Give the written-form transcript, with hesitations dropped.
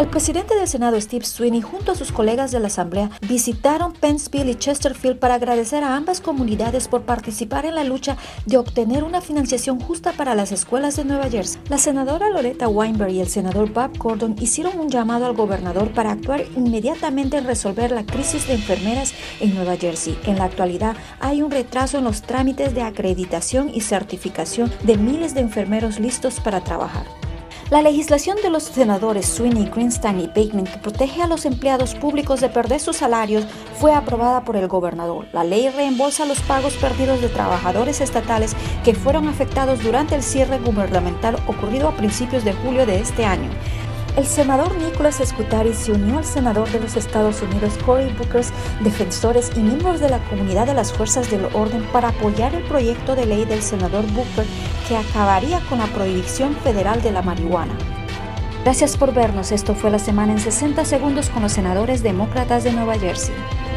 El presidente del Senado, Steve Sweeney, junto a sus colegas de la Asamblea, visitaron Pennsville y Chesterfield para agradecer a ambas comunidades por participar en la lucha de obtener una financiación justa para las escuelas de Nueva Jersey. La senadora Loretta Weinberg y el senador Bob Gordon hicieron un llamado al gobernador para actuar inmediatamente en resolver la crisis de enfermeras en Nueva Jersey. En la actualidad, hay un retraso en los trámites de acreditación y certificación de miles de enfermeros listos para trabajar. La legislación de los senadores Sweeney, Greenstein y Bateman que protege a los empleados públicos de perder sus salarios fue aprobada por el gobernador. La ley reembolsa los pagos perdidos de trabajadores estatales que fueron afectados durante el cierre gubernamental ocurrido a principios de julio de este año. El senador Nicholas Scutari se unió al senador de los Estados Unidos Cory Booker, defensores y miembros de la comunidad de las fuerzas del orden para apoyar el proyecto de ley del senador Booker que acabaría con la prohibición federal de la marihuana. Gracias por vernos. Esto fue La Semana en 60 Segundos con los senadores demócratas de Nueva Jersey.